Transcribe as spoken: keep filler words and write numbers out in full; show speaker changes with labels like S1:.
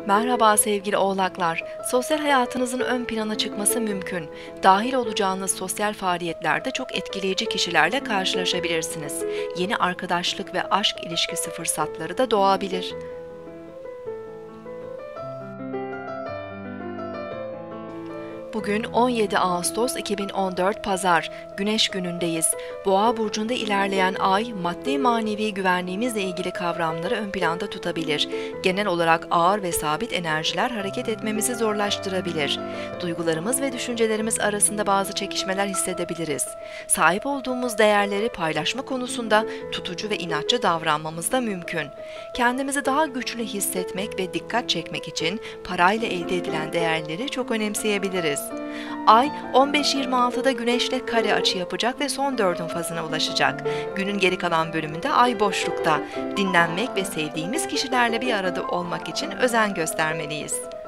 S1: Merhaba sevgili oğlaklar. Sosyal hayatınızın ön plana çıkması mümkün. Dahil olacağınız sosyal faaliyetlerde çok etkileyici kişilerle karşılaşabilirsiniz. Yeni arkadaşlık ve aşk ilişkisi fırsatları da doğabilir. Bugün on yedi Ağustos iki bin on dört Pazar, Güneş günündeyiz. Boğa burcunda ilerleyen ay, maddi manevi güvenliğimizle ilgili kavramları ön planda tutabilir. Genel olarak ağır ve sabit enerjiler hareket etmemizi zorlaştırabilir. Duygularımız ve düşüncelerimiz arasında bazı çekişmeler hissedebiliriz. Sahip olduğumuz değerleri paylaşma konusunda tutucu ve inatçı davranmamız da mümkün. Kendimizi daha güçlü hissetmek ve dikkat çekmek için parayla elde edilen değerleri çok önemseyebiliriz. Ay on beş yirmi altıda Güneş'le kare açı yapacak ve son dördün fazına ulaşacak. Günün geri kalan bölümünde Ay boşlukta. Dinlenmek ve sevdiğimiz kişilerle bir arada olmak için özen göstermeliyiz.